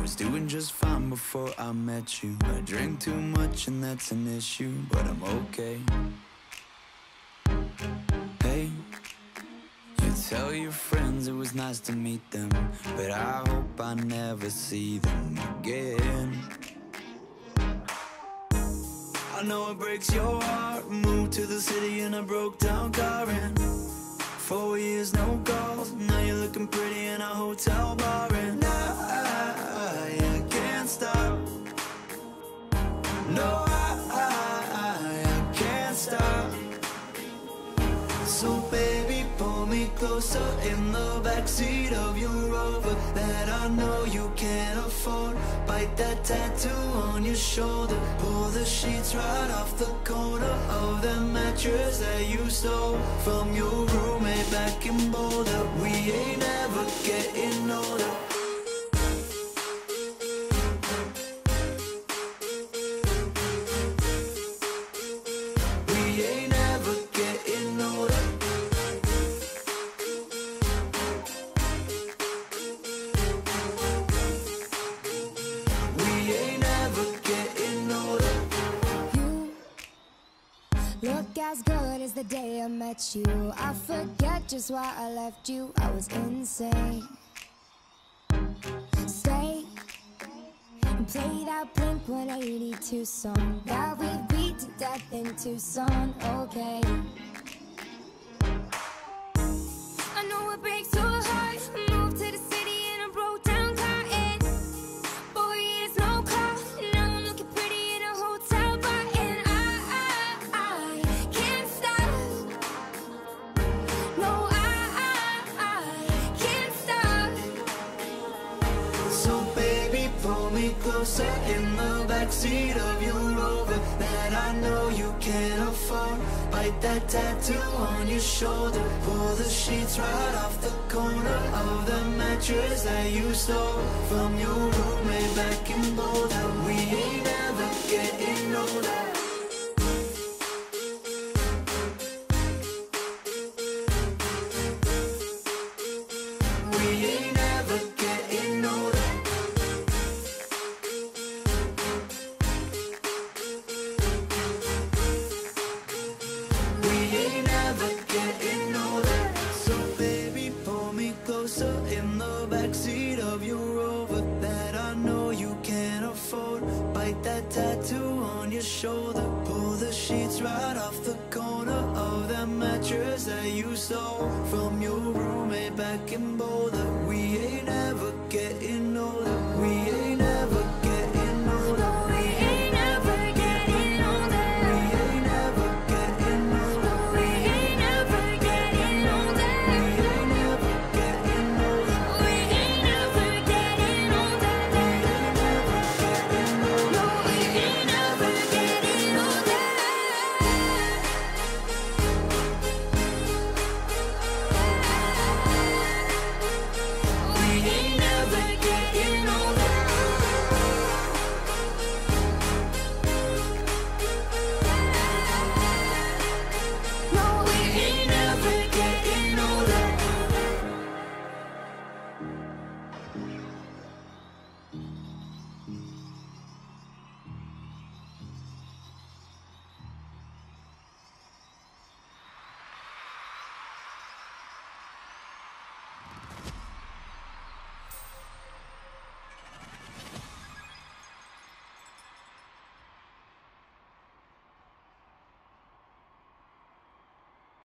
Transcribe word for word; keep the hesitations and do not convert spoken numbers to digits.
was doing just fine before I met you. I drink too much and that's an issue, but I'm okay. Hey, you tell your friends it was nice to meet them, but I hope I never see them again. I know it breaks your heart. Moved to the city in a broke down car, and four years no calls. Now you're looking pretty in a hotel bar, and I, I can't stop. No, I, I, I can't stop. So baby, pull me closer in the backseat of your Rover that I know you can't afford. Bite that tattoo on your shoulder. Pull the sheets right off the corner of the mattress that you stole from your roommate back in Boulder. We ain't ever getting older. As good as the day I met you, I forget just why I left you. I was insane. Stay and play that Blink one eighty-two song that we beat to death in Tucson. Okay, I know it breaks your heart. Moved to the city in a broke down car, and four years no call. Now I'm looking pretty in a hotel bar, and I, I, I can't stop. No, I, I, I can't stop. So baby, pull me closer in the backseat of your Rover that I know you can't afford. Bite that tattoo on your shoulder. Pull the sheets right off the corner of the mattress that you stole from your roommate back in Boulder. We ain't ever getting older. We ain't ever getting older. We ain't ever getting older. So baby, pull me closer in the backseat of your Rover that I know you can't afford. Bite that tattoo on your shoulder. Pull the sheets right off the corner of that mattress that you stole from your roommate back in Boulder.